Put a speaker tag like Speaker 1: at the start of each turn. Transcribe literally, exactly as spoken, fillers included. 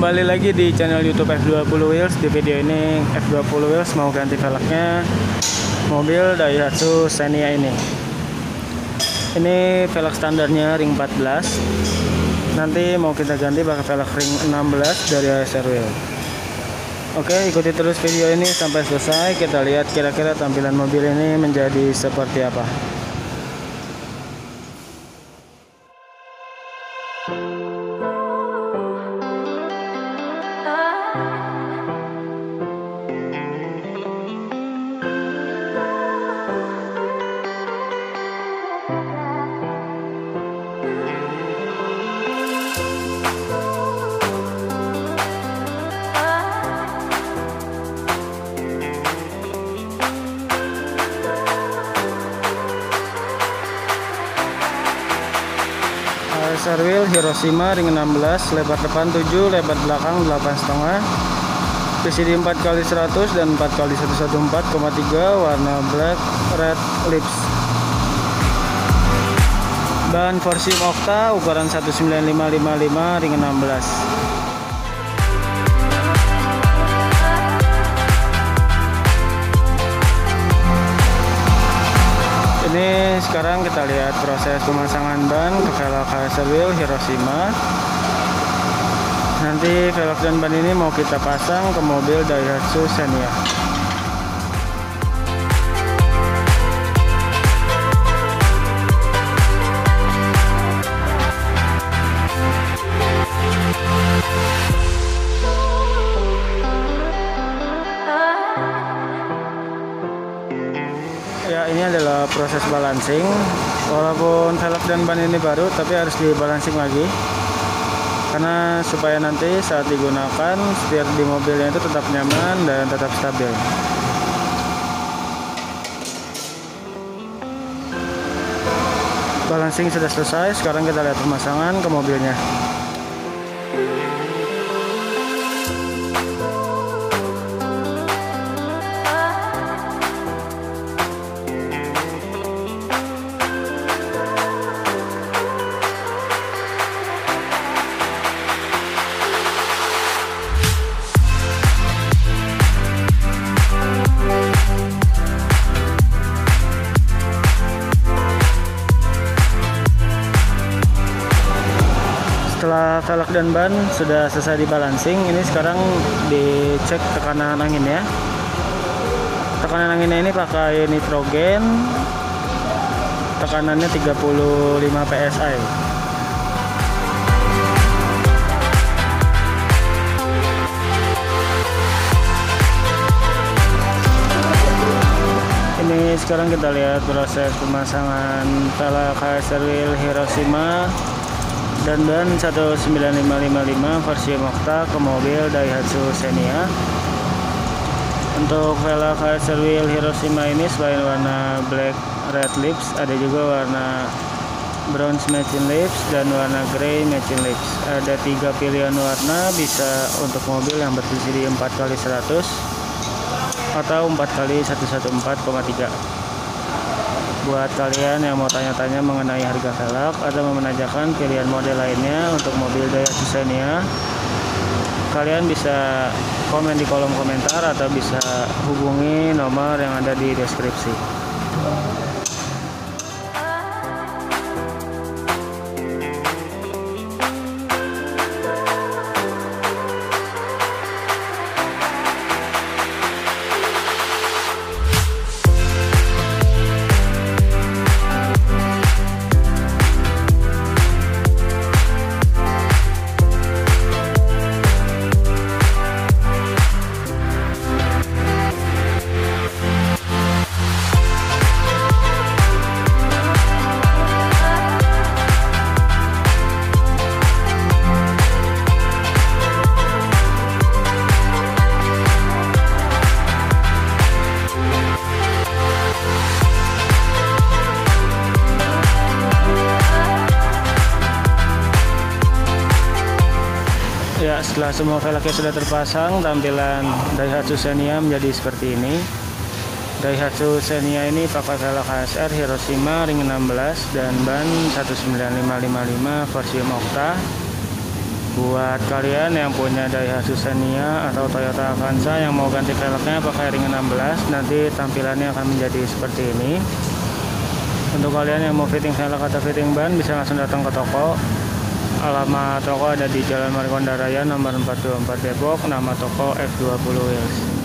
Speaker 1: Kembali lagi di channel YouTube F dua puluh Wheels. Di video ini F dua puluh Wheels mau ganti velgnya mobil Daihatsu Xenia ini. Ini velg standarnya ring empat belas. Nanti mau kita ganti pakai velg ring enam belas dari A S R Wheel. Oke, ikuti terus video ini sampai selesai. Kita lihat kira-kira tampilan mobil ini menjadi seperti apa. A S R Wheel Hiroshima ring enam belas, lebar depan tujuh, lebar belakang delapan koma lima, P C D empat kali seratus dan empat kali seratus empat belas koma tiga, warna black red lips. Ban Forsium Octa ukuran satu sembilan lima lima lima ring enam belas. Ini sekarang kita lihat proses pemasangan ban ke velg A S R Wheel Hiroshima. Nanti velg dan ban ini mau kita pasang ke mobil Daihatsu Xenia. Ya, ini adalah proses balancing. Walaupun velg dan ban ini baru, tapi harus dibalancing lagi karena supaya nanti saat digunakan setir di mobilnya itu tetap nyaman dan tetap stabil. Balancing sudah selesai. Sekarang kita lihat pemasangan ke mobilnya. Setelah velg dan ban sudah selesai dibalancing, ini sekarang dicek tekanan anginnya. Tekanan anginnya ini pakai nitrogen, tekanannya tiga puluh lima P S I. Ini sekarang kita lihat proses pemasangan velg A S R Wheel Hiroshima dan ban satu sembilan lima lima lima Forsium Octa ke mobil Daihatsu Xenia. Untuk velg A S R Wheel Hiroshima ini selain warna black red lips, ada juga warna bronze matching lips dan warna grey matching lips. Ada tiga pilihan warna, bisa untuk mobil yang ber-P C D empat kali seratus atau empat kali seratus empat belas koma tiga. Buat kalian yang mau tanya-tanya mengenai harga velg atau menanyakan pilihan model lainnya untuk mobil Daihatsu Xenia, kalian bisa komen di kolom komentar atau bisa hubungi nomor yang ada di deskripsi. Ya, setelah semua velgnya sudah terpasang, tampilan Daihatsu Xenia menjadi seperti ini. Daihatsu Xenia ini pakai velg A S R Hiroshima ring enam belas dan ban satu sembilan lima lima lima Forsium Octa. Buat kalian yang punya Daihatsu Xenia atau Toyota Avanza yang mau ganti velgnya pakai ring enam belas, nanti tampilannya akan menjadi seperti ini. Untuk kalian yang mau fitting velg atau fitting ban, bisa langsung datang ke toko. Alamat toko ada di Jalan Margonda Raya nomor empat dua empat Depok. Nama toko F dua puluh Wheels.